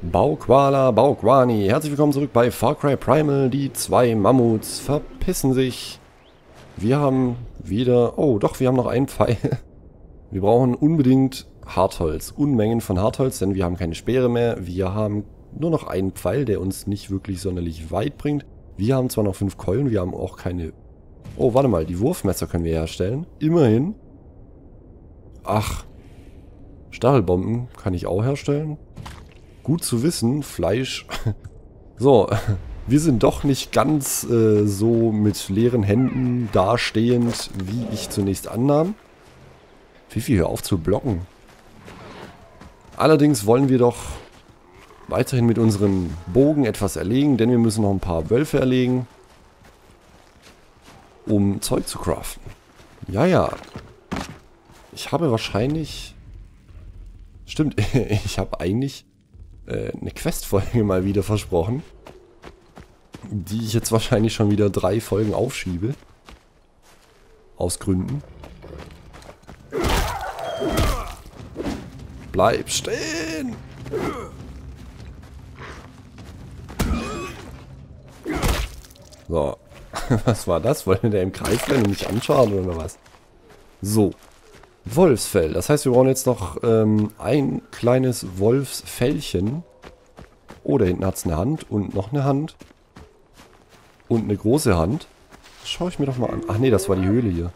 Baukoala, Baukwani, herzlich willkommen zurück bei Far Cry Primal. Die zwei Mammuts verpissen sich. Wir haben wieder... Oh, doch, wir haben noch einen Pfeil. Wir brauchen unbedingt Hartholz. Unmengen von Hartholz, denn wir haben keine Speere mehr. Wir haben nur noch einen Pfeil, der uns nicht wirklich sonderlich weit bringt. Wir haben zwar noch 5 Keulen, wir haben auch keine... Oh, warte mal, die Wurfmesser können wir herstellen. Immerhin. Ach, Stachelbomben kann ich auch herstellen. Gut zu wissen, Fleisch. So, wir sind doch nicht ganz so mit leeren Händen dastehend, wie ich zunächst annahm. Fifi, hör auf zu blocken. Allerdings wollen wir doch weiterhin mit unserem Bogen etwas erlegen, denn wir müssen noch ein paar Wölfe erlegen, um Zeug zu craften. Ja, ja. Ich habe wahrscheinlich... Stimmt, ich habe eigentlich... eine Questfolge mal wieder versprochen, die ich jetzt wahrscheinlich schon wieder 3 Folgen aufschiebe. Aus Gründen. Bleib stehen! So, was war das? Wollte der im Kreis rennen und mich anschauen oder was? So. Wolfsfell. Das heißt, wir brauchen jetzt noch ein kleines Wolfsfellchen. Oh, da hinten hat es eine Hand und noch eine Hand. Und eine große Hand. Das schaue ich mir doch mal an. Ach nee, das war die Höhle hier.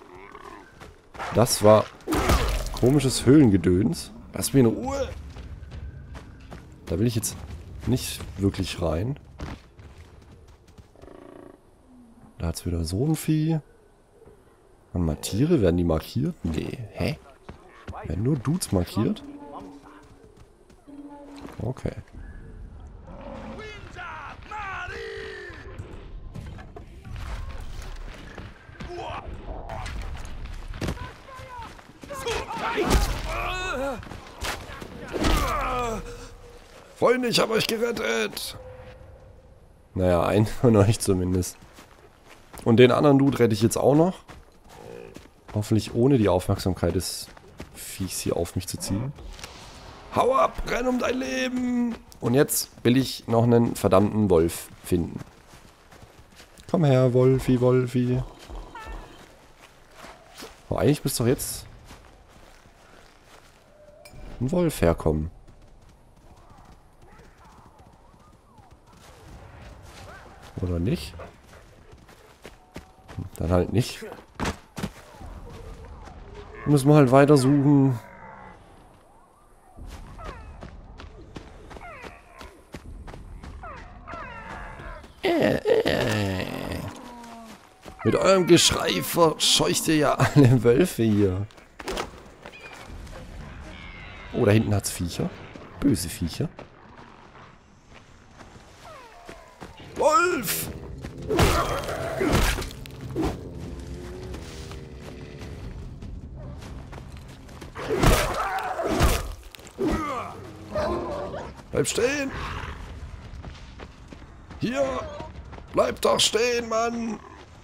Das war komisches Höhlengedöns. Lass mich in Ruhe. Da will ich jetzt nicht wirklich rein. Da hat es wieder so ein Vieh. Und mal Tiere, werden die markiert? Nee. Hä? Werden nur Dudes markiert? Okay. Freunde, ich habe euch gerettet! Naja, einen von euch zumindest. Und den anderen Dude rette ich jetzt auch noch. Hoffentlich ohne die Aufmerksamkeit des Viechs hier auf mich zu ziehen. Hau ab, renn um dein Leben! Und jetzt will ich noch einen verdammten Wolf finden. Komm her, Wolfi, Wolfi. Oh, eigentlich müsste doch jetzt ein Wolf herkommen. Oder nicht? Dann halt nicht. Müssen wir halt weiter suchen. Mit eurem Geschrei verscheucht ihr ja alle Wölfe hier. Oh, da hinten hat's Viecher. Böse Viecher. Wolf! Bleib stehen! Hier! Bleib doch stehen, Mann!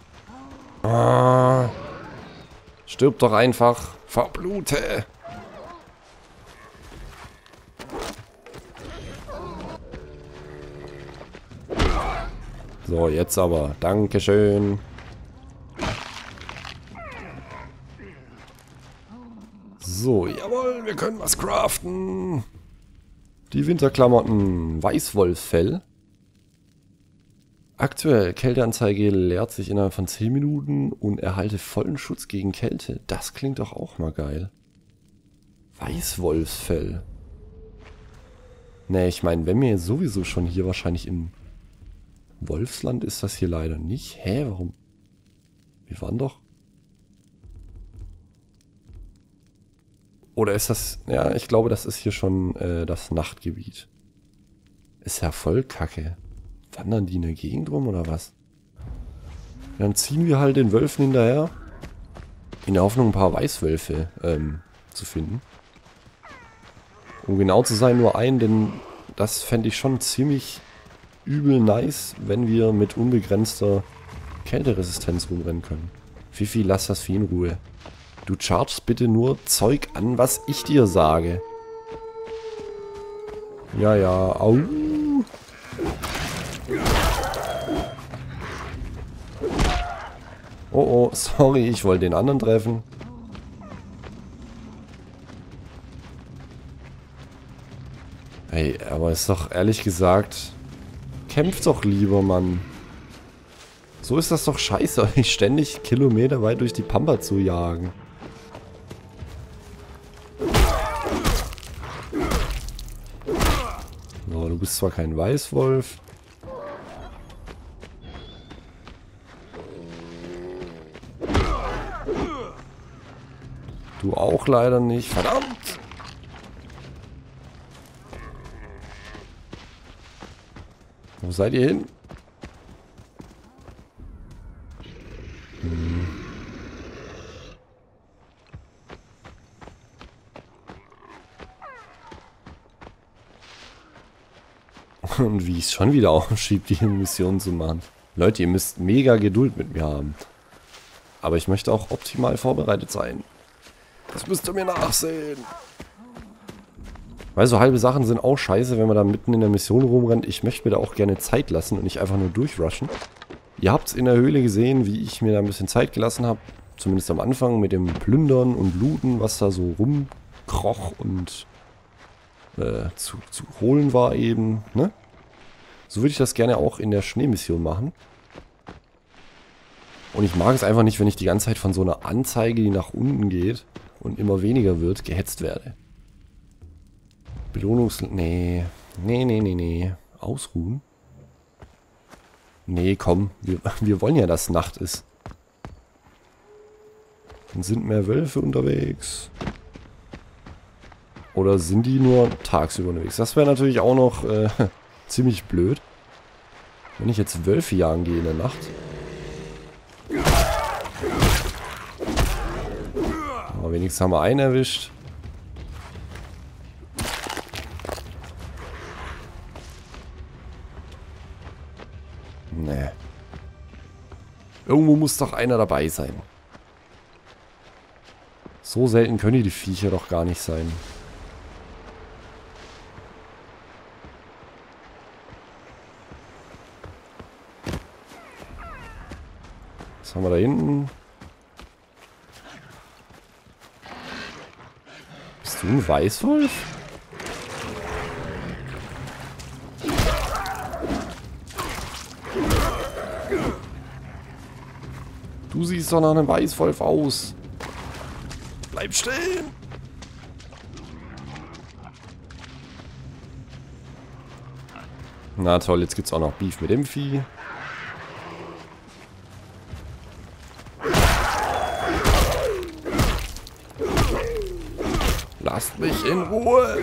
Ah, stirb doch einfach! Verblute! So, jetzt aber. Dankeschön. So, jawohl, wir können was craften. Die Winterklamotten. Weißwolffell. Aktuell, Kälteanzeige leert sich innerhalb von 10 Minuten und erhalte vollen Schutz gegen Kälte. Das klingt doch auch mal geil. Weißwolfsfell. Ne, ich meine, wenn wir sowieso schon hier wahrscheinlich in Wolfsland ist das hier leider nicht. Hä, warum? Wir waren doch... Oder ist das... Ja, ich glaube, das ist hier schon das Nachtgebiet. Ist ja voll kacke. Wandern die in der Gegend rum oder was? Dann ziehen wir halt den Wölfen hinterher. In der Hoffnung, ein paar Weißwölfe zu finden. Um genau zu sein, nur einen, denn das fände ich schon ziemlich übel nice, wenn wir mit unbegrenzter Kälteresistenz rumrennen können. Fifi, lass das Vieh in Ruhe. Du chargst bitte nur Zeug an, was ich dir sage. Ja, ja. Au. Oh, oh. Sorry, ich wollte den anderen treffen. Hey, aber ist doch ehrlich gesagt... Kämpft doch lieber, Mann. So ist das doch scheiße, euch ständig kilometerweit durch die Pampa zu jagen. So, du bist zwar kein Weißwolf. Du auch leider nicht. Verdammt! Wo seid ihr hin? Und wie es schon wieder aufschiebt, die Mission zu machen. Leute, ihr müsst mega Geduld mit mir haben. Aber ich möchte auch optimal vorbereitet sein. Das müsst ihr mir nachsehen. Weil so halbe Sachen sind auch scheiße, wenn man da mitten in der Mission rumrennt. Ich möchte mir da auch gerne Zeit lassen und nicht einfach nur durchrushen. Ihr habt es in der Höhle gesehen, wie ich mir da ein bisschen Zeit gelassen habe. Zumindest am Anfang mit dem Plündern und Looten, was da so rumkroch und zu holen war eben, ne? So würde ich das gerne auch in der Schneemission machen. Und ich mag es einfach nicht, wenn ich die ganze Zeit von so einer Anzeige, die nach unten geht und immer weniger wird, gehetzt werde. Nee. Nee. Ausruhen? Nee, komm. Wir wollen ja, dass Nacht ist. Dann sind mehr Wölfe unterwegs. Oder sind die nur tagsüber unterwegs? Das wäre natürlich auch noch ziemlich blöd. Wenn ich jetzt Wölfe jagen gehe in der Nacht. Aber wenigstens haben wir einen erwischt. Nee. Irgendwo muss doch einer dabei sein. So selten können die Viecher doch gar nicht sein. Was haben wir da hinten? Bist du ein Weißwolf? Du siehst doch nach einem Weißwolf aus. Bleib stehen! Na toll, jetzt gibt's auch noch Beef mit dem Vieh. Lasst mich in Ruhe!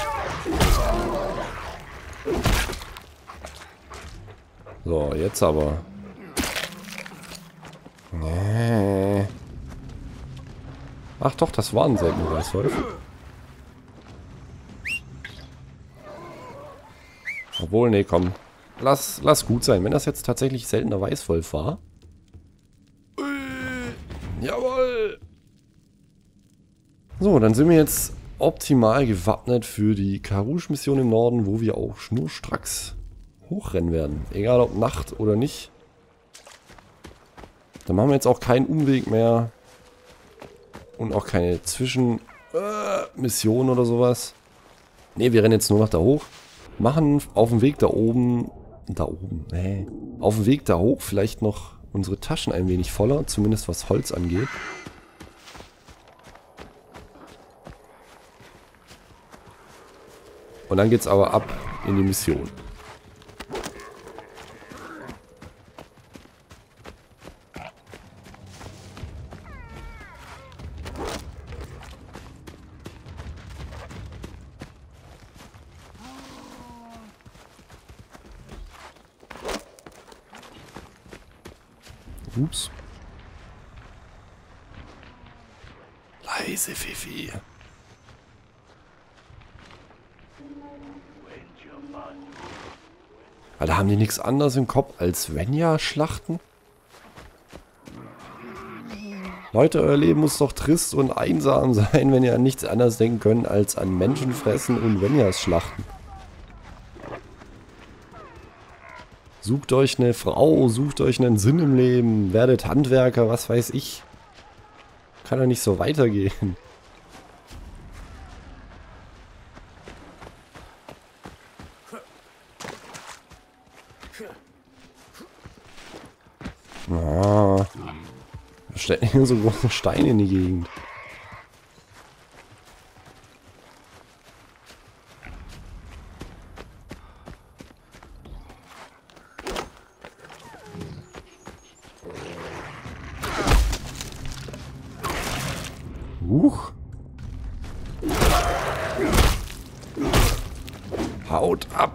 So, jetzt aber. Nee. Ach doch, das war ein seltener Weißwolf. Obwohl, nee, komm. Lass gut sein. Wenn das jetzt tatsächlich seltener Weißwolf war. Jawohl! So, dann sind wir jetzt optimal gewappnet für die Karrouche-Mission im Norden, wo wir auch schnurstracks hochrennen werden. Egal ob Nacht oder nicht. Dann machen wir jetzt auch keinen Umweg mehr. Und auch keine Zwischenmission oder sowas. Ne, wir rennen jetzt nur noch da hoch. Machen auf dem Weg da oben... Auf dem Weg da hoch vielleicht noch unsere Taschen ein wenig voller. Zumindest was Holz angeht. Und dann geht's aber ab in die Mission. Ups. Leise, Fifi. Weil da haben die nichts anderes im Kopf als Svenja-Schlachten? Leute, euer Leben muss doch trist und einsam sein, wenn ihr an nichts anderes denken könnt als an Menschenfressen und Svenjas Schlachten. Sucht euch eine Frau, sucht euch einen Sinn im Leben, werdet Handwerker, was weiß ich. Kann doch nicht so weitergehen. Ah, da stellen hier so große Steine in die Gegend. Haut ab!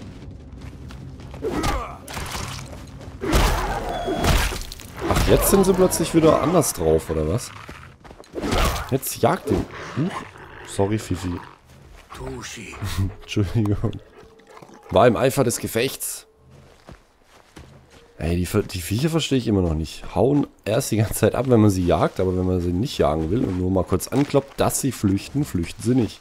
Ach, jetzt sind sie plötzlich wieder anders drauf, oder was? Jetzt jagt ihn. Sorry, Fifi. Entschuldigung. War im Eifer des Gefechts. Ey, die Viecher verstehe ich immer noch nicht. Hauen erst die ganze Zeit ab, wenn man sie jagt, aber wenn man sie nicht jagen will und nur mal kurz ankloppt, dass sie flüchten, flüchten sie nicht.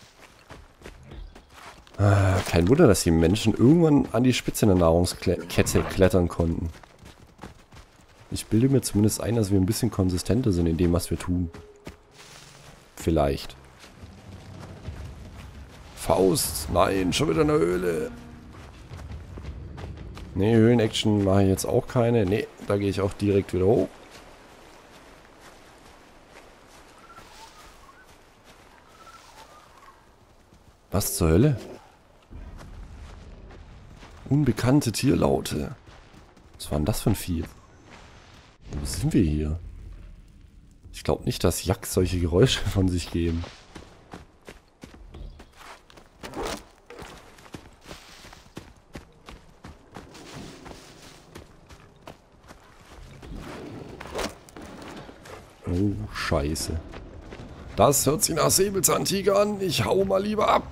Ah, kein Wunder, dass die Menschen irgendwann an die Spitze der Nahrungskette klettern konnten. Ich bilde mir zumindest ein, dass wir ein bisschen konsistenter sind in dem, was wir tun. Vielleicht. Faust! Nein, schon wieder eine Höhle! Ne, Höhlen-Action mache ich jetzt auch keine. Ne, da gehe ich auch direkt wieder hoch. Was zur Hölle? Unbekannte Tierlaute. Was war denn das für ein Vieh? Wo sind wir hier? Ich glaube nicht, dass Yaks solche Geräusche von sich geben. Oh, scheiße. Das hört sich nach Säbelzahntiger an. Ich hau mal lieber ab.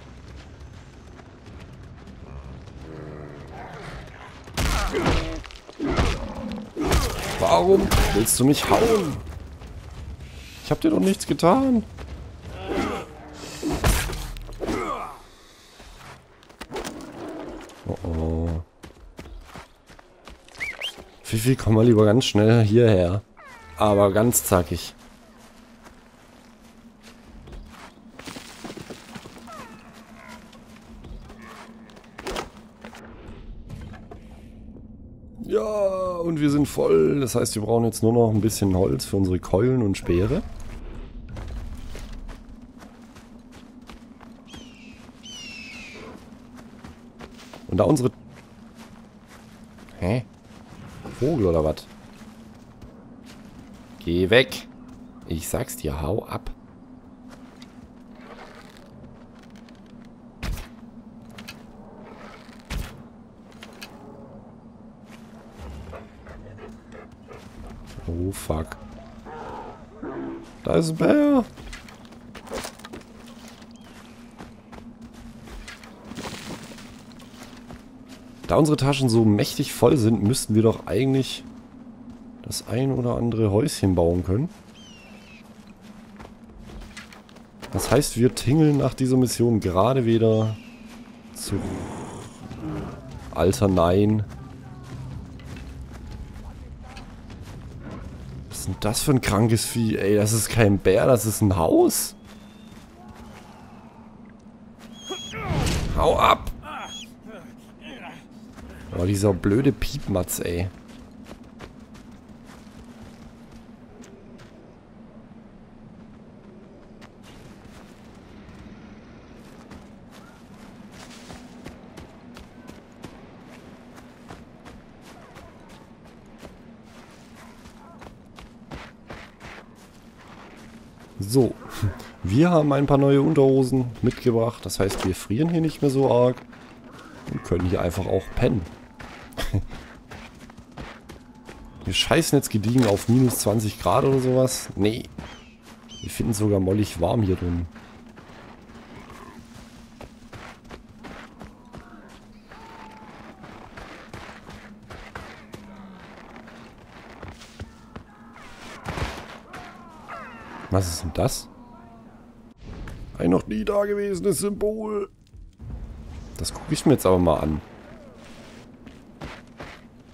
Warum willst du mich hauen? Ich hab dir doch nichts getan. Oh oh. Fifi, komm mal lieber ganz schnell hierher. Aber ganz zackig. Ja, und wir sind voll. Das heißt, wir brauchen jetzt nur noch ein bisschen Holz für unsere Keulen und Speere. Und da unsere... Hä? Vogel oder was? Geh weg. Ich sag's dir, hau ab. Oh, fuck. Da ist ein Bär. Da unsere Taschen so mächtig voll sind, müssten wir doch eigentlich das ein oder andere Häuschen bauen können. Das heißt, wir tingeln nach dieser Mission gerade wieder zu... Alter, nein. Was ist denn das für ein krankes Vieh? Ey, das ist kein Bär, das ist ein Haus. Hau ab! Oh, dieser blöde Piepmatz, ey. So, wir haben ein paar neue Unterhosen mitgebracht. Das heißt, wir frieren hier nicht mehr so arg und können hier einfach auch pennen. Wir scheißen jetzt gediegen auf minus 20 Grad oder sowas. Nee, wir finden es sogar mollig warm hier drin. Was ist denn das? Ein noch nie dagewesenes Symbol. Das gucke ich mir jetzt aber mal an.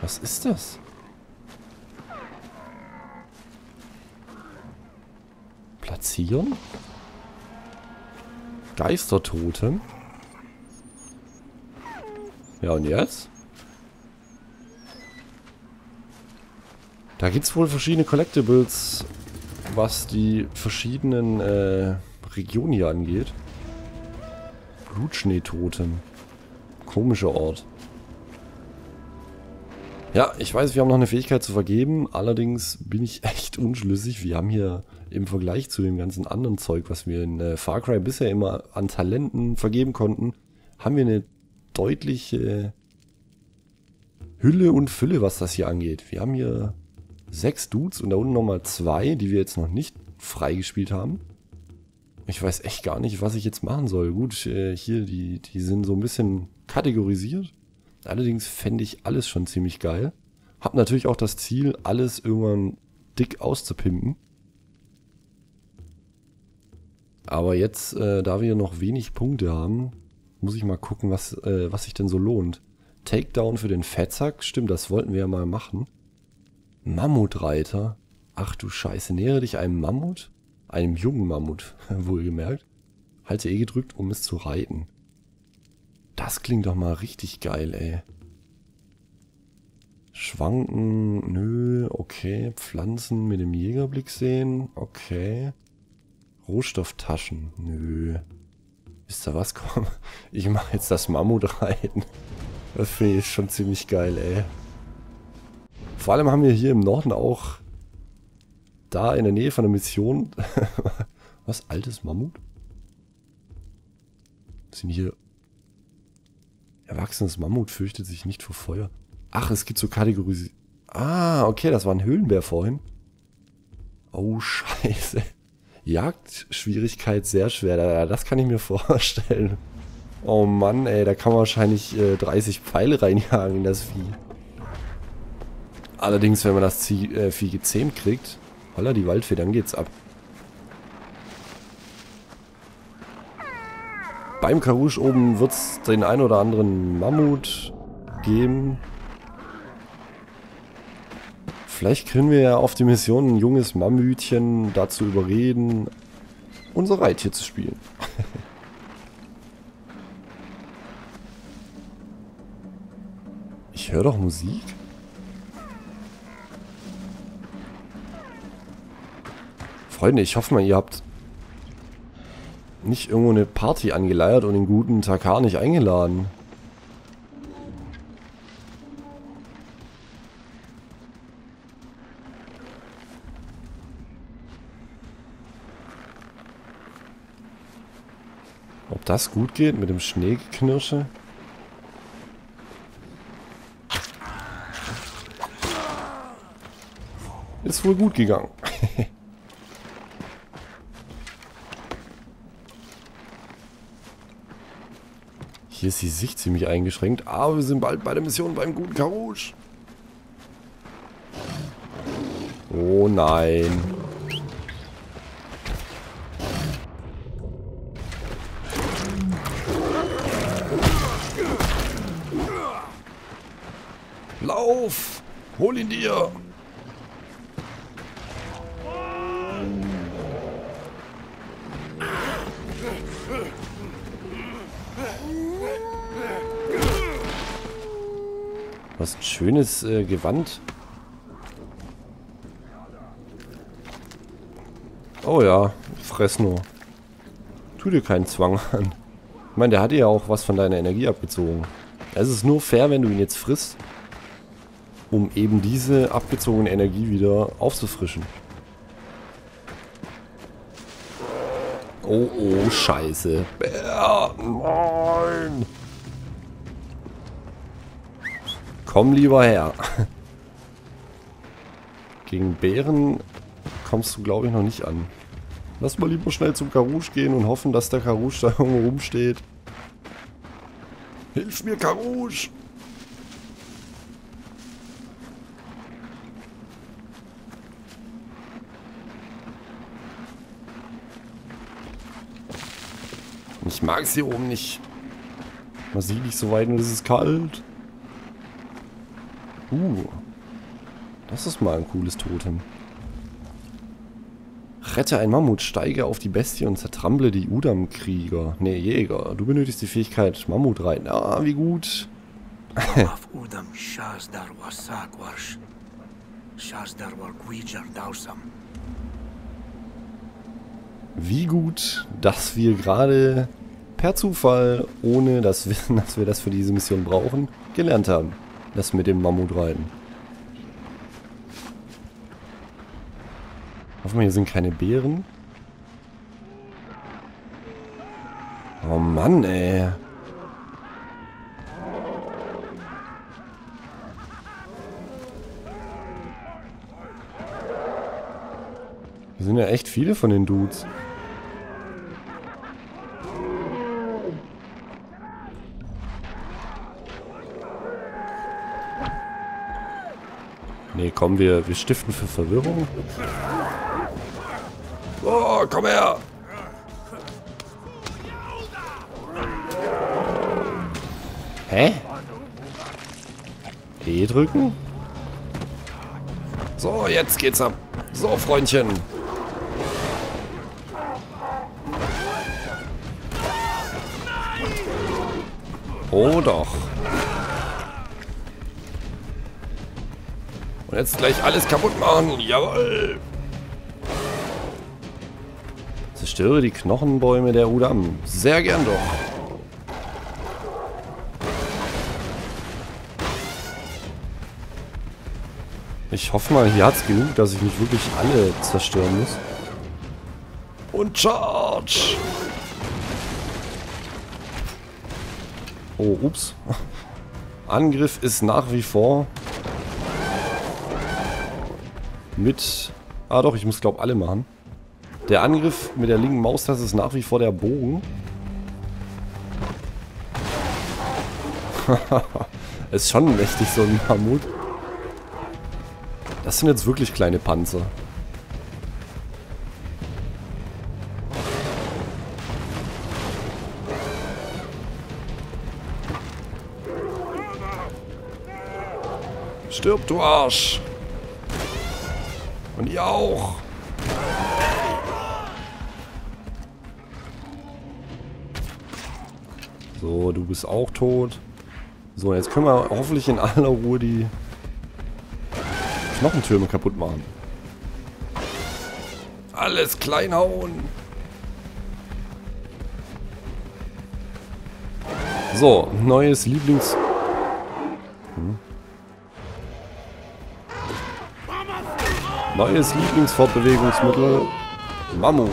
Was ist das? Platzieren? Geistertotem? Ja, und jetzt? Da gibt es wohl verschiedene Collectibles, was die verschiedenen Regionen hier angeht. Blutschneetotem. Komischer Ort. Ja, ich weiß, wir haben noch eine Fähigkeit zu vergeben, allerdings bin ich echt unschlüssig. Wir haben hier im Vergleich zu dem ganzen anderen Zeug, was wir in Far Cry bisher immer an Talenten vergeben konnten, haben wir eine deutliche Hülle und Fülle, was das hier angeht. Wir haben hier 6 Dudes und da unten nochmal 2, die wir jetzt noch nicht freigespielt haben. Ich weiß echt gar nicht, was ich jetzt machen soll. Gut, hier, die sind so ein bisschen kategorisiert. Allerdings fände ich alles schon ziemlich geil. Hab natürlich auch das Ziel, alles irgendwann dick auszupimpen. Aber jetzt, da wir noch wenig Punkte haben, muss ich mal gucken, was sich denn so lohnt. Takedown für den Fettsack, stimmt, das wollten wir ja mal machen. Mammutreiter. Ach du Scheiße, nähere dich einem Mammut? Einem jungen Mammut, wohlgemerkt. Halte E gedrückt, um es zu reiten. Das klingt doch mal richtig geil, ey. Schwanken, nö, okay. Pflanzen mit dem Jägerblick sehen, okay. Rohstofftaschen, nö. Wisst ihr was, komm. Ich mache jetzt das Mammutreiten. Das finde ich schon ziemlich geil, ey. Vor allem haben wir hier im Norden auch da in der Nähe von der Mission... Was? Altes Mammut? Sind hier... Erwachsenes Mammut fürchtet sich nicht vor Feuer. Ach, es gibt so Kategorien... Ah, okay, das war ein Höhlenbär vorhin. Oh, scheiße. Jagdschwierigkeit sehr schwer. Das kann ich mir vorstellen. Oh Mann, ey, da kann man wahrscheinlich 30 Pfeile reinjagen in das Vieh. Allerdings, wenn man das Vieh gezähmt kriegt... Holla, die Waldfee, dann geht's ab. Beim Karouche oben wird es den ein oder anderen Mammut geben. Vielleicht können wir ja auf die Mission ein junges Mammütchen dazu überreden, unser Reittier zu spielen. Ich höre doch Musik. Freunde, ich hoffe mal, ihr habt nicht irgendwo eine Party angeleiert und den guten Takar nicht eingeladen. Ob das gut geht mit dem Schneeknirsche? Ist wohl gut gegangen. Hier ist die Sicht ziemlich eingeschränkt, aber wir sind bald bei der Mission beim guten Karouche. Oh nein. Lauf! Hol ihn dir! Was ein schönes Gewand. Oh ja, fress nur. Tu dir keinen Zwang an. Ich meine, der hat dir ja auch was von deiner Energie abgezogen. Es ist nur fair, wenn du ihn jetzt frisst, um eben diese abgezogene Energie wieder aufzufrischen. Oh, oh, scheiße. Bär, nein! Komm lieber her. Gegen Bären kommst du, glaube ich, noch nicht an. Lass mal lieber schnell zum Karouche gehen und hoffen, dass der Karouche da irgendwo rumsteht. Hilf mir, Karouche! Ich mag es hier oben nicht. Man sieht nicht so weit und es ist kalt. Das ist mal ein cooles Totem. Rette ein Mammut, steige auf die Bestie und zertrample die Udam-Krieger. Nee, Jäger. Du benötigst die Fähigkeit Mammut reiten. Ah, wie gut. Wie gut, dass wir gerade per Zufall, ohne das Wissen, dass wir das für diese Mission brauchen, gelernt haben. Das mit dem Mammut reiten. Hoffen wir, hier sind keine Beeren. Oh Mann, ey. Hier sind ja echt viele von den Dudes. Nee, komm, wir stiften für Verwirrung. Oh, komm her! Hä? E drücken? So, jetzt geht's ab. So, Freundchen. Oh doch. Und jetzt gleich alles kaputt machen. Jawohl. Zerstöre die Knochenbäume der Udam. Sehr gern doch. Ich hoffe mal, hier hat es genug, dass ich nicht wirklich alle zerstören muss. Und Charge! Oh, ups. Angriff ist nach wie vor mit... Ah doch, ich muss glaube alle machen. Der Angriff mit der linken Maustaste ist nach wie vor der Bogen. Ist schon mächtig, so ein Mammut. Das sind jetzt wirklich kleine Panzer. Stirb, du Arsch! Und ihr auch! So, du bist auch tot. So, jetzt können wir hoffentlich in aller Ruhe die Knochentürme kaputt machen. Alles klein hauen! So, neues Lieblings... Neues Lieblingsfortbewegungsmittel. Mammut.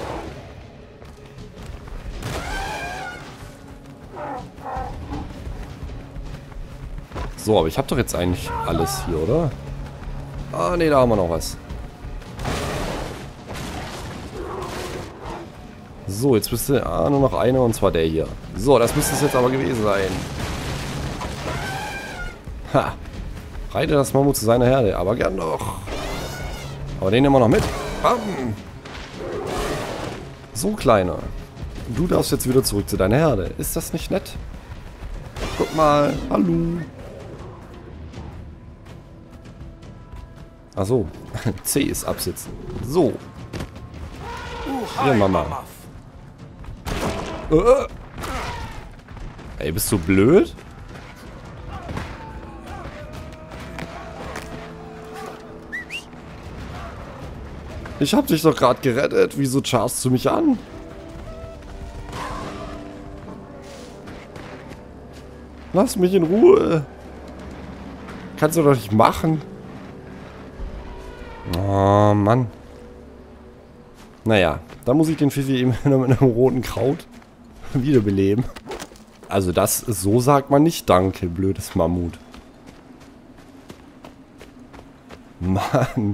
So, aber ich habe doch jetzt eigentlich alles hier, oder? Ah, ne, da haben wir noch was. So, jetzt müsste... Ah, nur noch einer und zwar der hier. So, das müsste es jetzt aber gewesen sein. Ha. Reite das Mammut zu seiner Herde, aber gern doch. Aber den nehmen wir noch mit. Bam. So, Kleiner. Du darfst jetzt wieder zurück zu deiner Herde. Ist das nicht nett? Guck mal. Hallo. Achso. C ist absitzen. So. Hier, Mama. Ey, bist du blöd? Ich hab dich doch gerade gerettet. Wieso chargst du mich an? Lass mich in Ruhe. Kannst du doch nicht machen. Oh, Mann. Naja, da muss ich den Pfiffi eben mit einem roten Kraut wiederbeleben. Also das, so sagt man nicht Danke, blödes Mammut. Mann.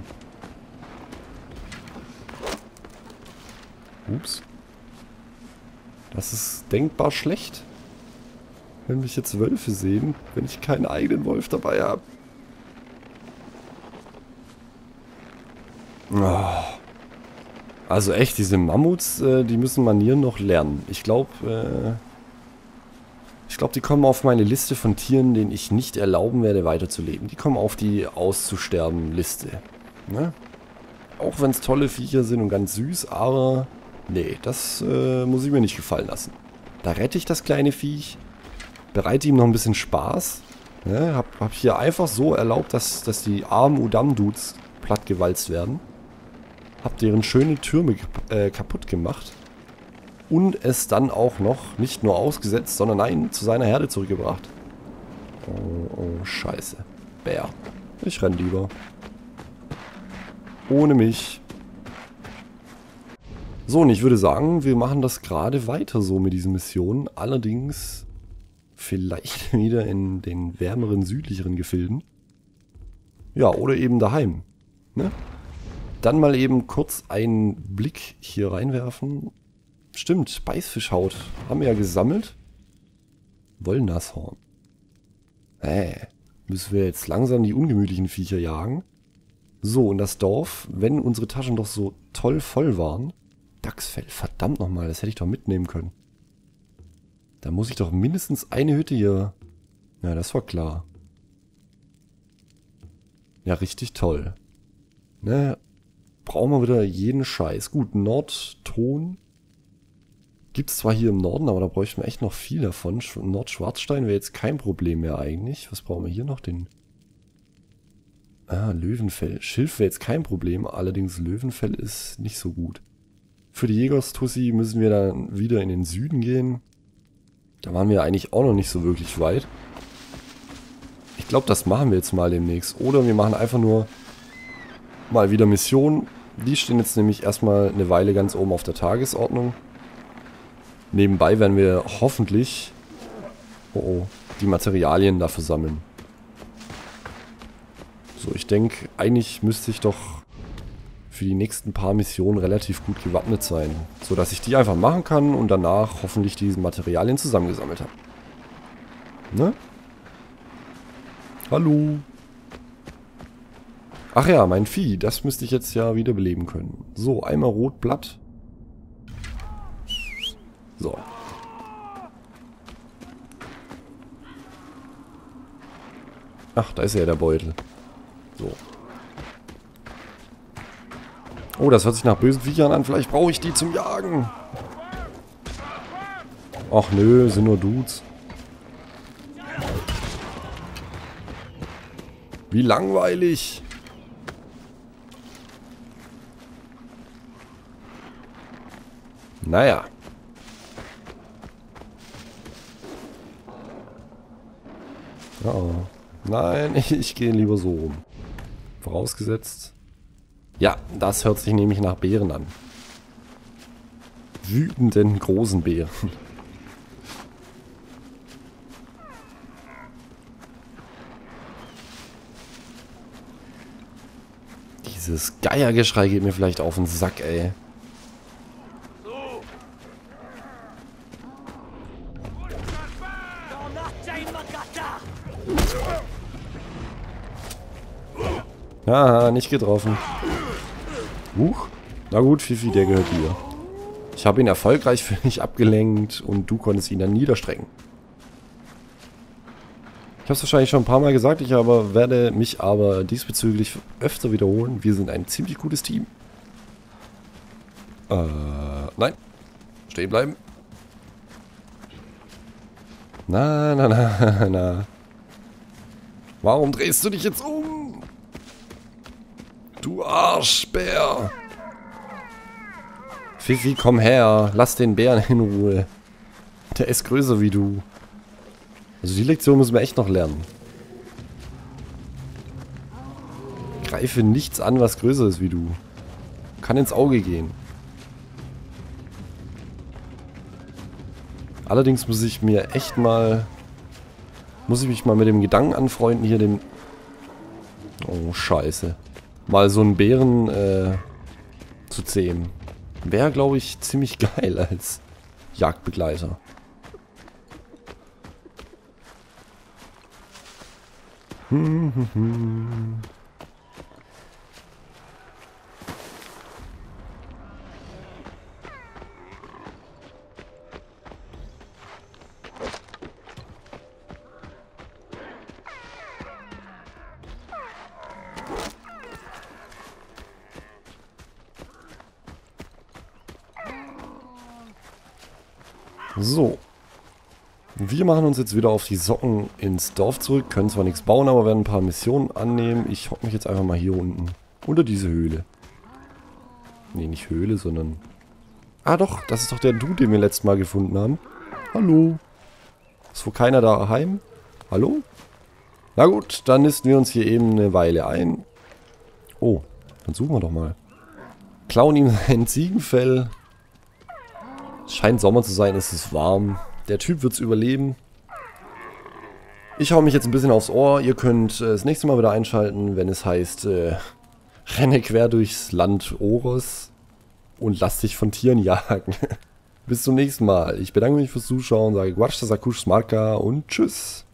Ups. Das ist denkbar schlecht. Wenn mich jetzt Wölfe sehen, wenn ich keinen eigenen Wolf dabei habe. Oh. Also echt, diese Mammuts, die müssen Manieren noch lernen. Ich glaube, Ich glaube, die kommen auf meine Liste von Tieren, denen ich nicht erlauben werde, weiterzuleben. Die kommen auf die Auszusterben-Liste. Ne? Auch wenn es tolle Viecher sind und ganz süß, aber nee, das muss ich mir nicht gefallen lassen. Da rette ich das kleine Viech, bereite ihm noch ein bisschen Spaß. Ne? Hab hier einfach so erlaubt, dass die armen Udam-Dudes plattgewalzt werden. Hab deren schöne Türme kaputt gemacht. Und es dann auch noch nicht nur ausgesetzt, sondern nein, zu seiner Herde zurückgebracht. Oh, scheiße. Bär. Ich renn lieber. Ohne mich. So, und ich würde sagen, wir machen das gerade weiter so mit diesen Missionen. Allerdings vielleicht wieder in den wärmeren, südlicheren Gefilden. Ja, oder eben daheim. Ne? Dann mal eben kurz einen Blick hier reinwerfen. Stimmt, Beißfischhaut. Haben wir ja gesammelt. Wollnashorn. Müssen wir jetzt langsam die ungemütlichen Viecher jagen. So, und das Dorf, wenn unsere Taschen doch so toll voll waren. Dachsfell, verdammt nochmal, das hätte ich doch mitnehmen können. Da muss ich doch mindestens eine Hütte hier... Ja, das war klar. Ja, richtig toll. Ne, brauchen wir wieder jeden Scheiß. Gut, Nordton... Gibt es zwar hier im Norden, aber da bräuchten wir echt noch viel davon. Nordschwarzstein wäre jetzt kein Problem mehr eigentlich. Was brauchen wir hier noch? Löwenfell. Schilf wäre jetzt kein Problem, allerdings Löwenfell ist nicht so gut. Für die Jägerstussi müssen wir dann wieder in den Süden gehen. Da waren wir eigentlich auch noch nicht so wirklich weit. Ich glaube, das machen wir jetzt mal demnächst. Oder wir machen einfach nur mal wieder Missionen. Die stehen jetzt nämlich erstmal eine Weile ganz oben auf der Tagesordnung. Nebenbei werden wir hoffentlich die Materialien dafür sammeln. So, ich denke, eigentlich müsste ich doch für die nächsten paar Missionen relativ gut gewappnet sein. So dass ich die einfach machen kann und danach hoffentlich diese Materialien zusammengesammelt habe. Ne? Hallo? Ach ja, mein Vieh, das müsste ich jetzt ja wieder beleben können. So, einmal Rotblatt. So. Ach, da ist ja der Beutel. So. Oh, das hört sich nach bösen Viechern an. Vielleicht brauche ich die zum Jagen. Ach nö, sind nur Dudes. Wie langweilig. Naja. Oh. Nein, ich gehe lieber so rum. Vorausgesetzt. Ja, das hört sich nämlich nach Bären an. Wütenden großen Bären. Dieses Geiergeschrei geht mir vielleicht auf den Sack, ey. Haha, nicht getroffen. Huch. Na gut, Fifi, der gehört dir. Ich habe ihn erfolgreich für mich abgelenkt und du konntest ihn dann niederstrecken. Ich habe es wahrscheinlich schon ein paar Mal gesagt, werde mich aber diesbezüglich öfter wiederholen. Wir sind ein ziemlich gutes Team. Nein. Stehen bleiben. Na. Warum drehst du dich jetzt um? Du Arschbär. Fifi, komm her. Lass den Bären in Ruhe. Der ist größer wie du. Also die Lektion müssen wir echt noch lernen. Greife nichts an, was größer ist wie du. Kann ins Auge gehen. Allerdings muss ich mich mal mit dem Gedanken anfreunden, hier den... Oh, scheiße. Mal so einen Bären zu zähmen. Wäre, glaube ich, ziemlich geil als Jagdbegleiter. So. Wir machen uns jetzt wieder auf die Socken ins Dorf zurück. Können zwar nichts bauen, aber werden ein paar Missionen annehmen. Ich hocke mich jetzt einfach mal hier unten. Unter diese Höhle. Nee, nicht Höhle, sondern... Ah doch, das ist doch der Dude, den wir letztes Mal gefunden haben. Hallo. Ist wohl keiner daheim? Hallo? Na gut, dann nisten wir uns hier eben eine Weile ein. Oh, dann suchen wir doch mal. Klauen ihm sein Ziegenfell. Es scheint Sommer zu sein, es ist warm. Der Typ wird es überleben. Ich hau mich jetzt ein bisschen aufs Ohr. Ihr könnt das nächste Mal wieder einschalten, wenn es heißt, renne quer durchs Land Oros und lass dich von Tieren jagen. Bis zum nächsten Mal. Ich bedanke mich fürs Zuschauen, sage Guarda Sakush Smarka und tschüss.